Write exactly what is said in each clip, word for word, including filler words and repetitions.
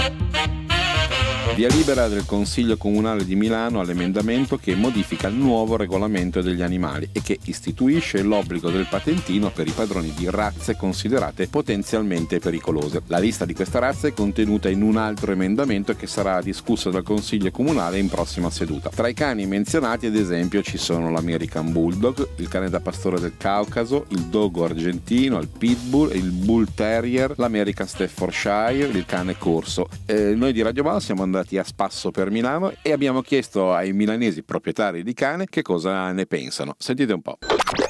Via libera del Consiglio Comunale di Milano all'emendamento che modifica il nuovo regolamento degli animali e che istituisce l'obbligo del patentino per i padroni di razze considerate potenzialmente pericolose. La lista di queste razze è contenuta in un altro emendamento che sarà discusso dal Consiglio Comunale in prossima seduta. Tra i cani menzionati, ad esempio, ci sono l'American Bulldog, il cane da pastore del Caucaso, il dogo argentino, il Pitbull, il Bull Terrier, l'American Staffordshire, il cane corso. Eh, noi di Radio Ball siamo andati a spasso per Milano e abbiamo chiesto ai milanesi proprietari di cane che cosa ne pensano. Sentite un po'.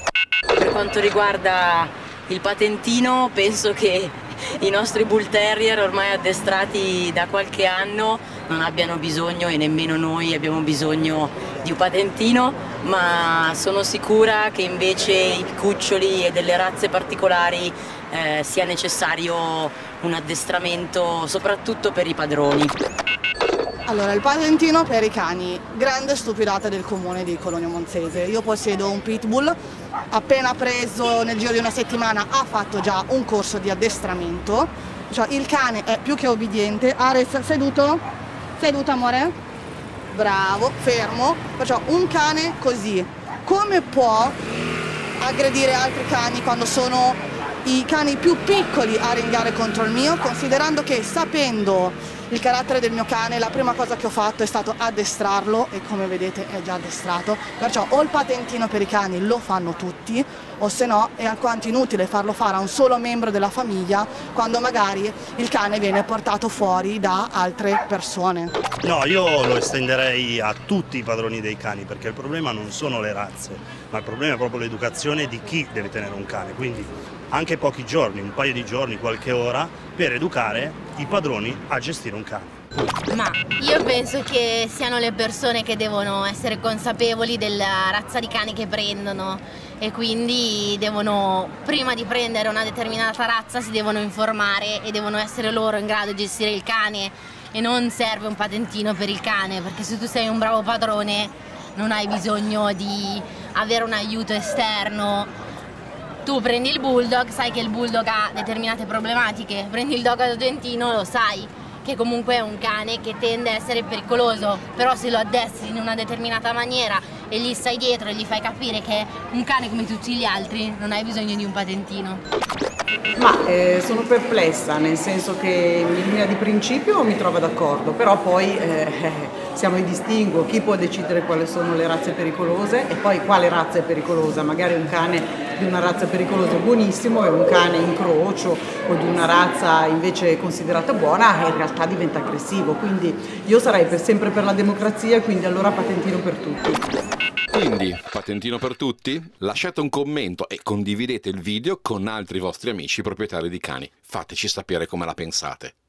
Per quanto riguarda il patentino, penso che i nostri Bull Terrier, ormai addestrati da qualche anno, non abbiano bisogno, e nemmeno noi abbiamo bisogno di un patentino, ma sono sicura che invece i cuccioli e delle razze particolari eh, sia necessario un addestramento soprattutto per i padroni. Allora, il patentino per i cani, grande stupidata del comune di Cologno Monzese. Io possiedo un pitbull, appena preso nel giro di una settimana ha fatto già un corso di addestramento, cioè il cane è più che obbediente. Ares, seduto? Seduto, amore? Bravo, fermo. Perciò un cane così, come può aggredire altri cani quando sono i cani più piccoli a ringhare contro il mio, considerando che, sapendo il carattere del mio cane, la prima cosa che ho fatto è stato addestrarlo e come vedete è già addestrato, perciò o il patentino per i cani lo fanno tutti o se no è alquanto inutile farlo fare a un solo membro della famiglia quando magari il cane viene portato fuori da altre persone. No, io lo estenderei a tutti i padroni dei cani, perché il problema non sono le razze, ma il problema è proprio l'educazione di chi deve tenere un cane, quindi anche pochi giorni, un paio di giorni, qualche ora, per educare i padroni a gestire un cane. Ma io penso che siano le persone che devono essere consapevoli della razza di cani che prendono e quindi devono, prima di prendere una determinata razza, si devono informare e devono essere loro in grado di gestire il cane, e non serve un patentino per il cane, perché se tu sei un bravo padrone non hai bisogno di avere un aiuto esterno. Tu prendi il bulldog, sai che il bulldog ha determinate problematiche, prendi il dog argentino, lo sai che comunque è un cane che tende a essere pericoloso, però se lo addestri in una determinata maniera e gli stai dietro e gli fai capire che è un cane come tutti gli altri, non hai bisogno di un patentino. Ma eh, sono perplessa, nel senso che in linea di principio mi trovo d'accordo, però poi eh, siamo in distinguo, chi può decidere quali sono le razze pericolose e poi quale razza è pericolosa. Magari un cane di una razza pericolosa è buonissimo e un cane incrocio o di una razza invece considerata buona in realtà diventa aggressivo, quindi io sarei per sempre per la democrazia, quindi allora patentino per tutti. Quindi, patentino per tutti? Lasciate un commento e condividete il video con altri vostri amici proprietari di cani. Fateci sapere come la pensate.